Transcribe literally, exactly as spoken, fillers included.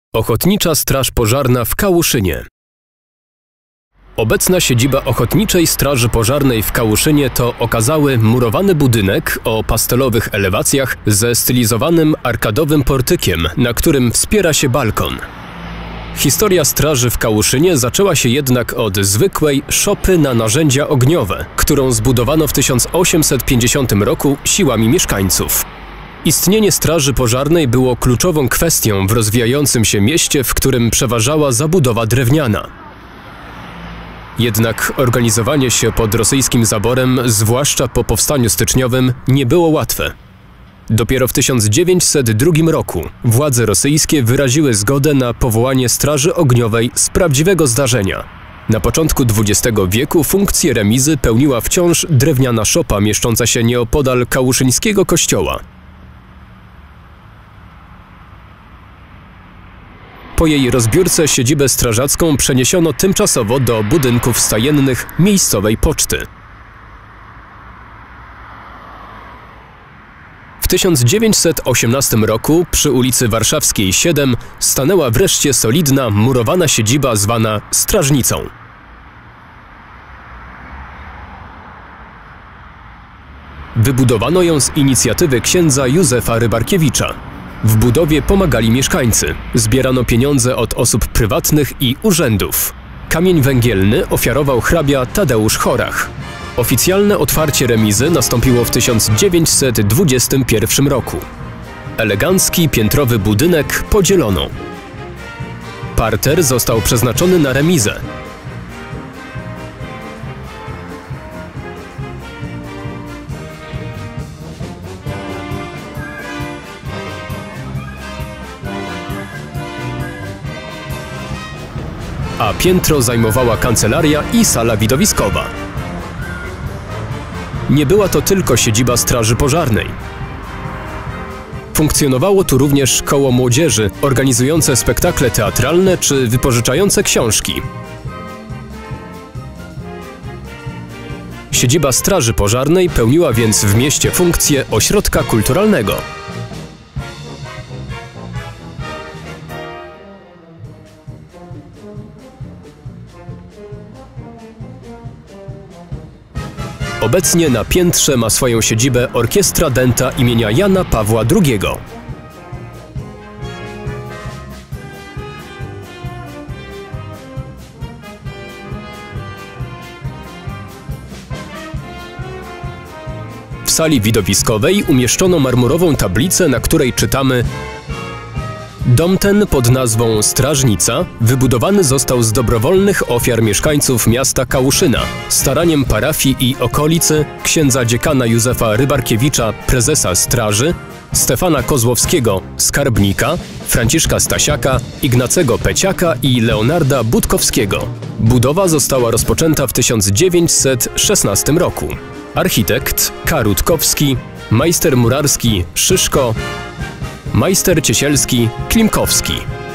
Ochotnicza Straż Pożarna w Kałuszynie. Obecna siedziba Ochotniczej Straży Pożarnej w Kałuszynie to okazały murowany budynek o pastelowych elewacjach ze stylizowanym arkadowym portykiem, na którym wspiera się balkon. Historia straży w Kałuszynie zaczęła się jednak od zwykłej szopy na narzędzia ogniowe, którą zbudowano w tysiąc osiemset pięćdziesiątym roku siłami mieszkańców. Istnienie straży pożarnej było kluczową kwestią w rozwijającym się mieście, w którym przeważała zabudowa drewniana. Jednak organizowanie się pod rosyjskim zaborem, zwłaszcza po powstaniu styczniowym, nie było łatwe. Dopiero w tysiąc dziewięćset drugim roku władze rosyjskie wyraziły zgodę na powołanie Straży Ogniowej z prawdziwego zdarzenia. Na początku dwudziestego wieku funkcję remizy pełniła wciąż drewniana szopa mieszcząca się nieopodal kałuszyńskiego kościoła. Po jej rozbiórce siedzibę strażacką przeniesiono tymczasowo do budynków stajennych miejscowej poczty. W tysiąc dziewięćset osiemnastym roku przy ulicy Warszawskiej siedem stanęła wreszcie solidna, murowana siedziba zwana Strażnicą. Wybudowano ją z inicjatywy księdza Józefa Rybarkiewicza. W budowie pomagali mieszkańcy, zbierano pieniądze od osób prywatnych i urzędów. Kamień węgielny ofiarował hrabia Tadeusz Chorach. Oficjalne otwarcie remizy nastąpiło w tysiąc dziewięćset dwudziestym pierwszym roku. Elegancki, piętrowy budynek podzielono. Parter został przeznaczony na remizę. A piętro zajmowała kancelaria i sala widowiskowa. Nie była to tylko siedziba Straży Pożarnej. Funkcjonowało tu również koło młodzieży, organizujące spektakle teatralne czy wypożyczające książki. Siedziba Straży Pożarnej pełniła więc w mieście funkcję ośrodka kulturalnego. Obecnie na piętrze ma swoją siedzibę Orkiestra Dęta imienia Jana Pawła drugiego. W sali widowiskowej umieszczono marmurową tablicę, na której czytamy: Dom ten pod nazwą Strażnica wybudowany został z dobrowolnych ofiar mieszkańców miasta Kałuszyna, staraniem parafii i okolicy, księdza dziekana Józefa Rybarkiewicza, prezesa straży, Stefana Kozłowskiego, skarbnika, Franciszka Stasiaka, Ignacego Peciaka i Leonarda Budkowskiego. Budowa została rozpoczęta w tysiąc dziewięćset szesnastym roku. Architekt K. Rutkowski, majster murarski Szyszko, majster ciesielski Klimkowski.